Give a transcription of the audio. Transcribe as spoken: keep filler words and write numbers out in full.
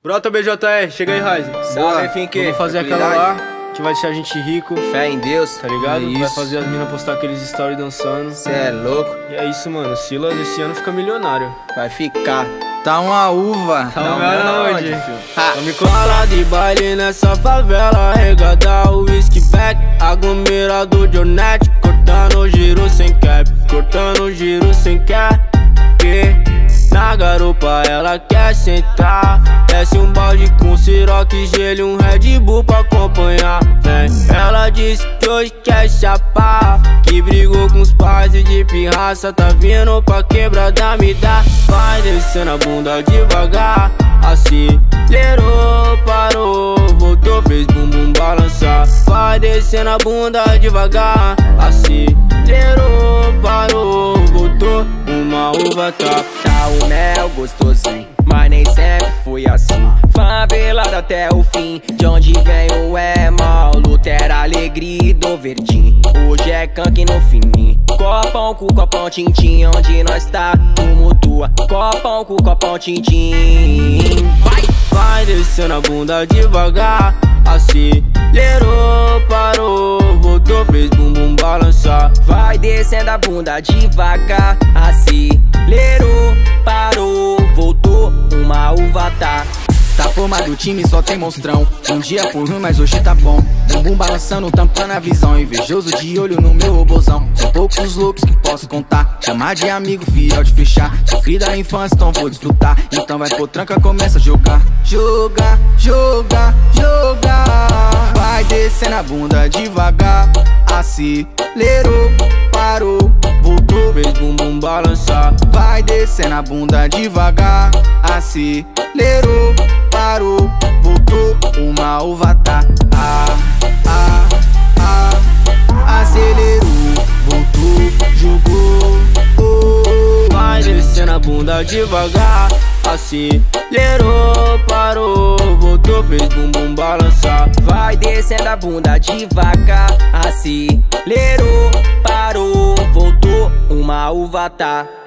Brota B J R, chega aí, Raiz. Salve, Finque. Vamos fazer aquela lá, que vai deixar a gente rico. Fé em Deus, tá ligado? é vai fazer as minas postar aqueles stories dançando. Cê é louco. E é isso, mano. Silas esse ano fica milionário. Vai ficar. Tá uma uva. Tá uma uva onde? Vamos colar de baile nessa favela, arregada o whisky back, aglomerado de Onete, cortando giro sem cap, cortando giro sem cap. Na garupa ela quer sentar, desce um balde com Ciroc, gelo e um Red Bull pra acompanhar. Vem, ela disse que hoje quer chapar, que brigou com os pais e de pirraça tá vindo pra quebrada me dar. Vai descendo a bunda devagar, acelerou, parou, voltou, fez bumbum balançar. Vai descendo a bunda devagar, acelerou, parou, voltou, uma uva tá. Tá o mel gostosinho, mas nem sempre foi assim. Favelado até o fim, de onde vem o é mal, Lutera, alegria do verdinho. Hoje é canque no fininho, copão com copão tintim, onde nós tá, rumo tua. Copão com copão tintim. Vai! Vai descendo a bunda devagar, acelerou, parou, voltou, fez bumbum balançar. Vai descendo a bunda devagar, acelerou, parou, voltou, uma uva tá. Tá formado o time, só tem monstrão. Um dia foi ruim, mas hoje tá bom. Bumbum balançando, tampando a visão. Invejoso de olho no meu robozão. São poucos os loucos que posso contar. Chamar de amigo, fiel de fechar. Sofri da infância, então vou desfrutar. Então vai por tranca, começa a jogar. Jogar, jogar, jogar. Vai descendo a bunda devagar, acelerou, parou, voltou, fez bumbum balançar. Vai descendo a bunda devagar, acelerou, parou, voltou, uma uva tá. Ah, ah, ah, acelerou, voltou, jogou, oh. Vai descendo a bunda devagar, acelerou, parou, voltou, fez bumbum balançar. Vai descendo a bunda devagar, acelerou, parou, voltou, uma uva tá.